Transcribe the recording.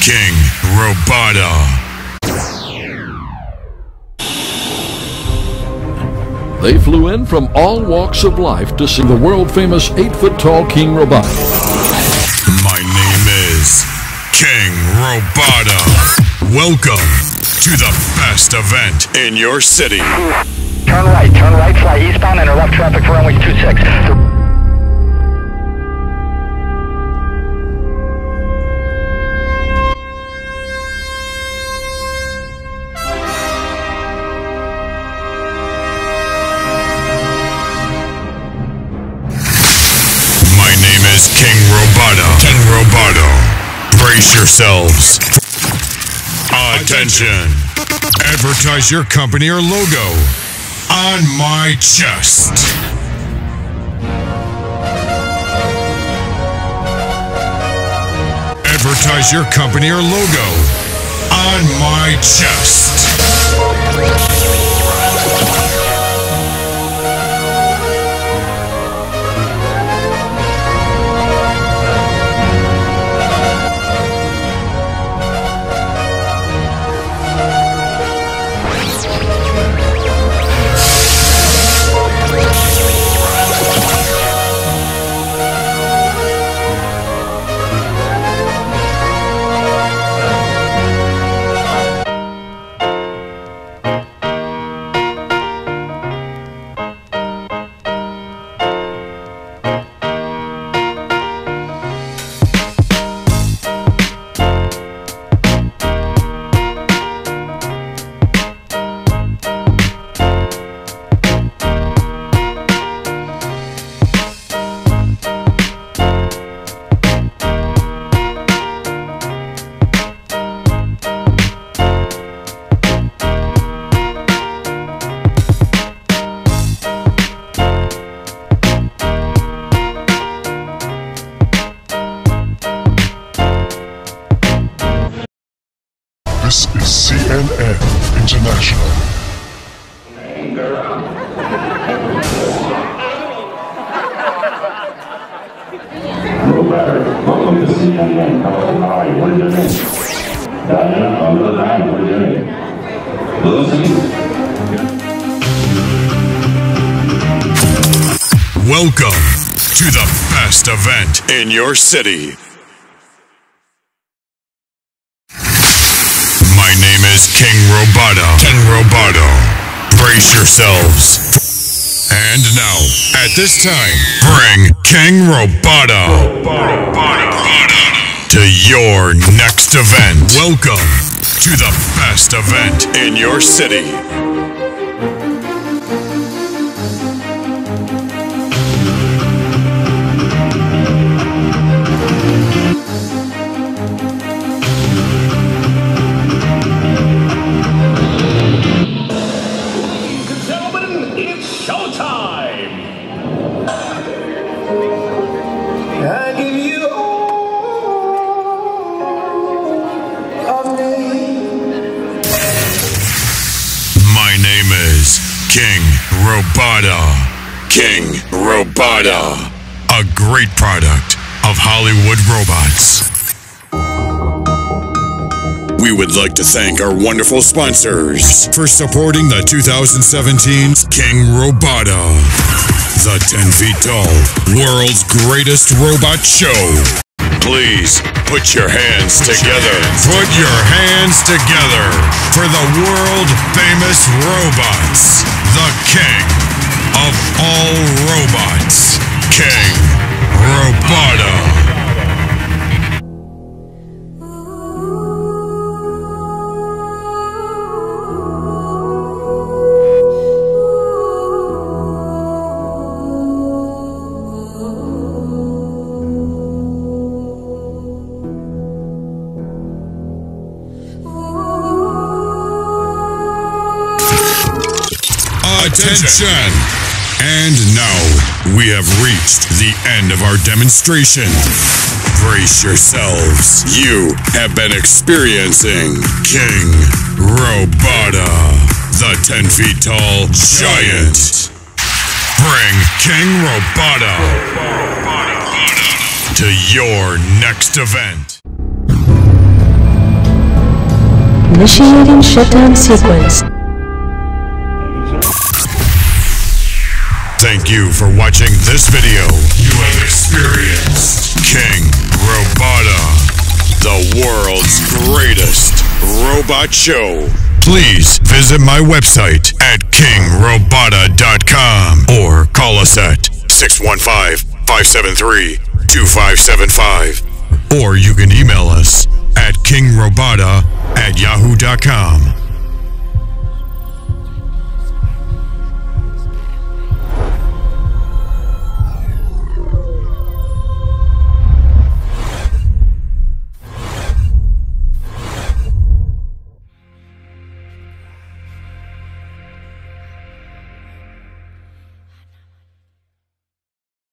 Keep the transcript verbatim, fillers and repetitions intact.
King Robota. They flew in from all walks of life to see the world-famous eight-foot-tall King Robota. My name is King Robota. Welcome to the best event in your city. Turn right, turn right, fly eastbound, interrupt traffic for runway two six. King Robota. King Robota. Brace yourselves. Attention. Advertise your company or logo on my chest. Advertise your company or logo on my chest. This is C N N International. Welcome to C N N. Hi, what is your name? Diana, on the line, what is your name? Welcome to the best event in your city. My name is King Robota. King Robota. Brace yourselves. And now, at this time, bring King Robota to your next event. Welcome to the best event in your city. King Robota. King Robota. A great product of Hollywood Robots. We would like to thank our wonderful sponsors for supporting the two thousand seventeen King Robota, the ten feet tall, world's greatest robot show. Please put your hands together. Put your hands together for the world famous robots. The king of all robots. King Robota. Attention! And now, we have reached the end of our demonstration. Brace yourselves. You have been experiencing King Robota, the ten feet tall giant. Bring King Robota to your next event. Initiating shutdown sequence. Thank you for watching this video. You have experienced King Robota, the world's greatest robot show. Please visit my website at king robota dot com or call us at six one five, five seven three, two five seven five. Or you can email us at king robota at yahoo dot com.